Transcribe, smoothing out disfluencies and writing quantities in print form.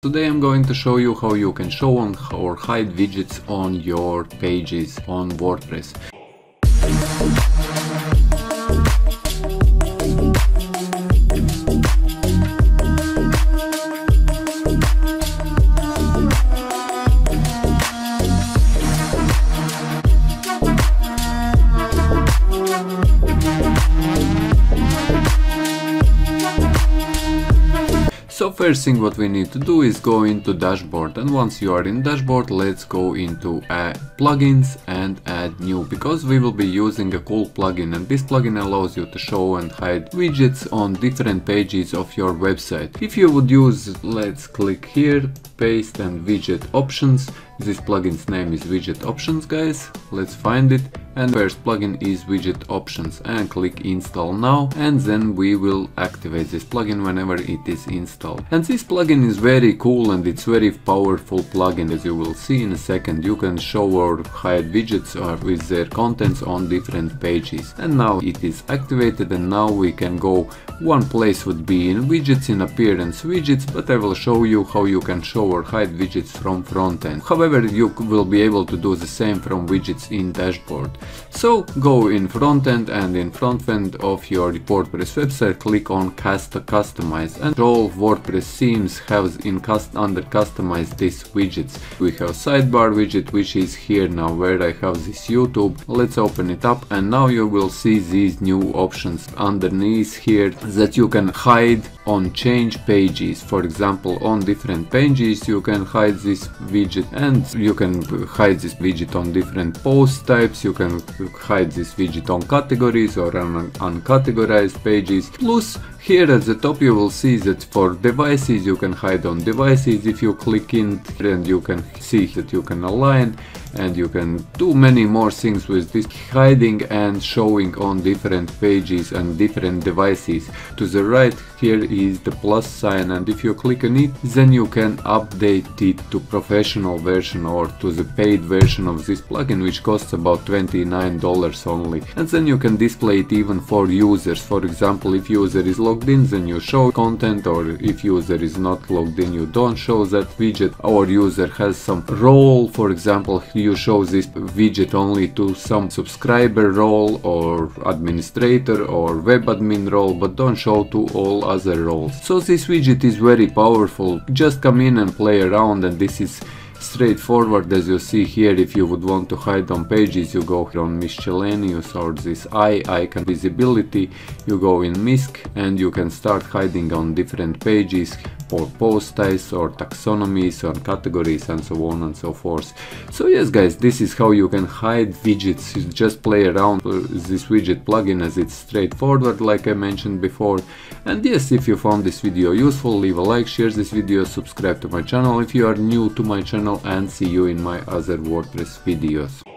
Today I'm going to show you how you can show or hide widgets on your pages on WordPress. So first thing what we need to do is go into dashboard, and once you are in dashboard, let's go into plugins and add new, because we will be using a cool plugin, and this plugin allows you to show and hide widgets on different pages of your website. If you would use, let's click here, paste and widget options. This plugin's name is widget options, guys. Let's find it, and first plugin is widget options, and click install now, and then we will activate this plugin whenever it is installed. And this plugin is very cool and it's very powerful plugin, as you will see in a second. You can show or hide widgets or with their contents on different pages. And now it is activated, and now we can go. One place would be in widgets, in appearance widgets, but I will show you how you can show or hide widgets from front end. However, you will be able to do the same from widgets in dashboard. So go in front end, and in front end of your WordPress website, click on customize, and all WordPress themes have under customize these widgets. We have sidebar widget, which is here now, where I have this YouTube. Let's open it up, and now you will see these new options underneath here that you can hide on change pages. For example, on different pages you can hide this widget, and you can hide this widget on different post types. You can hide this widget on categories or on uncategorized pages. Plus, here at the top you will see that for devices you can hide on devices. If you click in, and you can see that you can align, and you can do many more things with this hiding and showing on different pages and different devices. To the right here is the plus sign, and if you click on it, then you can update it to professional version or to the paid version of this plugin, which costs about $29 only. And then you can display it even for users. For example, if user is logged in, then you show content, or if user is not logged in, you don't show that widget. Our user has some role, for example, you show this widget only to some subscriber role or administrator or web admin role, but don't show to all other roles. So this widget is very powerful. Just come in and play around, and this is straightforward. As you see here, if you would want to hide on pages, you go here on miscellaneous or this icon visibility, you go in MISC, and you can start hiding on different pages for post types or taxonomies or categories and so on and so forth. So yes guys, this is how you can hide widgets. You just play around with this widget plugin, as it's straightforward like I mentioned before. And yes, if you found this video useful, leave a like, share this video, subscribe to my channel if you are new to my channel, and see you in my other WordPress videos.